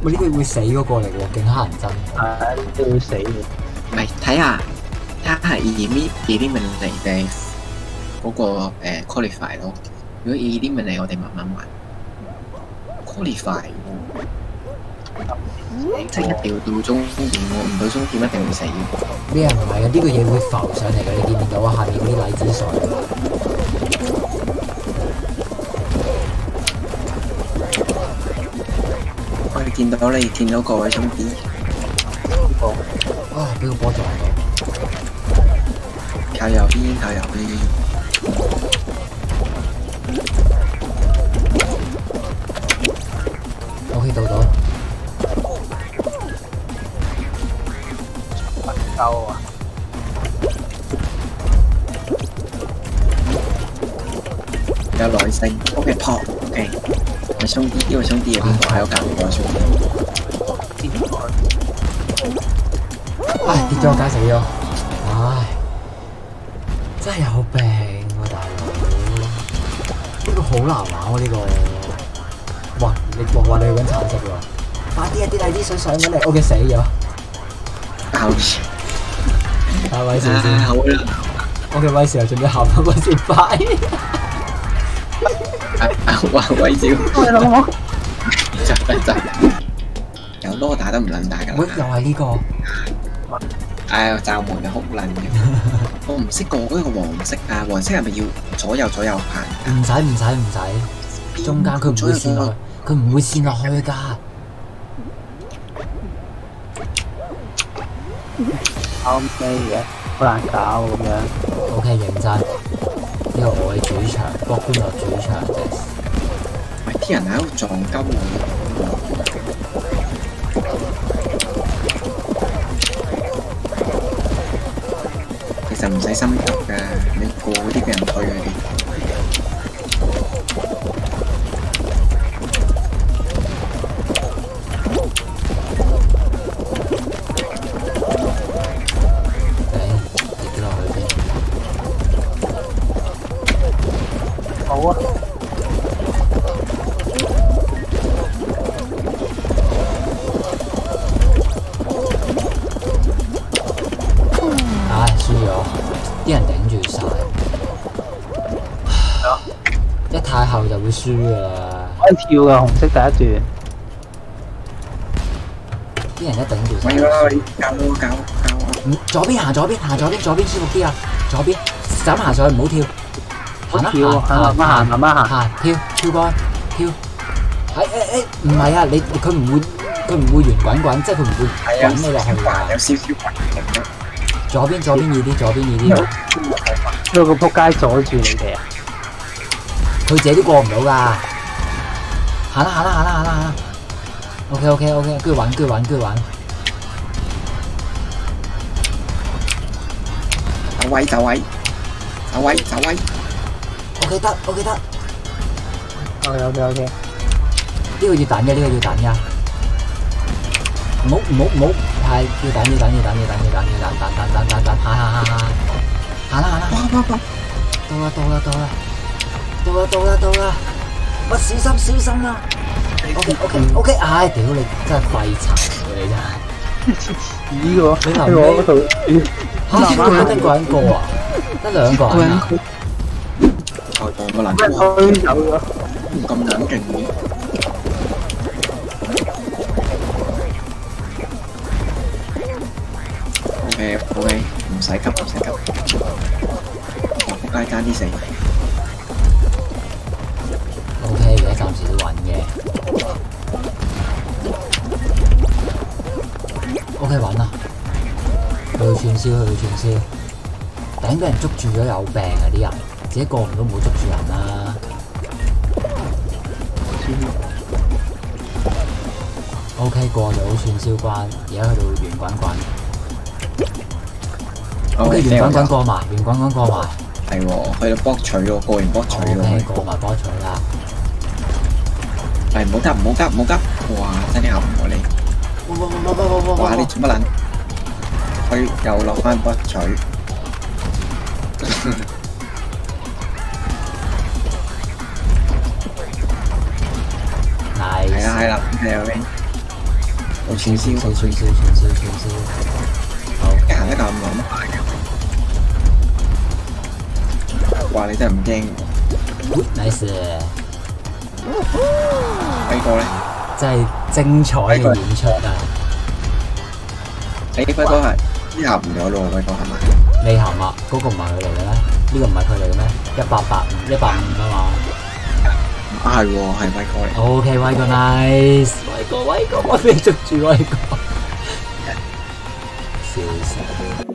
呢個會死嗰個嚟喎，勁乞人憎。 係都會死嘅。 唔係睇下係 eliminate 定嗰個qualify 咯。如果 eliminate 我哋慢慢玩 qualify 即係一定要到終點喎，唔到終點一定會死嘅。 咩唔係啊？呢個嘢會浮上嚟嘅，你見唔見到啊？下面嗰啲荔枝水。 我哋見到個位終點。 啊！俾個波撞到。 靠右邊，靠右邊。 OK 到。 夠啊！ 有耐性 ，OK 撲 ，OK。咪鬆啲，呢個鬆啲嘅邊個喺我隔離個鬆啲？ 唉，跌咗街死咗。唉，真係有病喎，大佬！呢個好難玩喎，呢個。哇！你揾橙色喎，快啲啊！啲荔枝水上緊嚟 ，OK 死咗。打威少先。 好啦。 OK 威少準備行翻嗰時快。 哇！威少。 喂，老母。 就有多打都唔撚打㗎啦。 喂，又係呢個。 哎呀，罩門又好撚嘅。我唔識過嗰個黃色啊，黃色係咪要左右行？ 唔使，中間佢唔會跣落去，佢唔會跣落去㗎。 搞咩嘅？好難搞咁樣。 OK 認真，呢個我嘅主場，國官落主場啫。 喂，啲人喺度撞鳩我。其實唔使心急㗎，你過嗰啲俾人推佢哋。 好啊！ 唉，輸咗，啲人頂住晒。一太後就會輸㗎啦。 可以跳㗎，紅色第一段。 啲人一頂住晒。 搞！ 左邊行左邊舒服啲啊！左邊就咁行上去，唔好跳。慢慢行，跳過，跳。唔係啊！佢唔會圓滾，即係佢唔會滾你落去㗎。 有少少滾嘅。 左邊易啲。 因為個仆街阻住你哋啊！ 佢自己都過唔到㗎。行啦。OK，跟住玩。 走位。 OK 得。 OK。 呢個要等嘅。唔好，係要等，行啦。到啦！喂，小心啊 ！OK， 唉，屌你真係廢柴喎你真係。 咦喎！ 你臨尾嗰度嚇得一個人過啊？得兩個人啊？ 個難度走咗， 咁撚勁嘅。OK，唔使急。仆街爭啲死。 OK，而家暫時都穩嘅。OK，穩啦。去串燒。頂俾人捉住咗有病啊！啲人自己過唔到，唔好捉住人啦。OK， 過咗串燒關，而家去到圓滾滾。OK， 圓滾滾過埋。 係喎，去到博取喎，過完博取喎。 OK， 過埋博取啦。 係唔好急！哇！真係行唔過你。哇！你做乜撚？佢又落翻博取。係啦，OK。 我串燒， 串燒。好， 行得咁耐咩？哇！你真係唔驚喎 nice。 輝哥咧， 真係精彩嘅演出啊！ 輝哥係之後唔咗咯，輝哥係咪？ 你行啊？嗰個唔係佢嚟嘅咩？呢個唔係佢嚟嘅咩？185啊嘛。 啊係喎，係輝哥嚟。 OK， 威哥 nice， 威哥，我俾捉住威哥，笑死。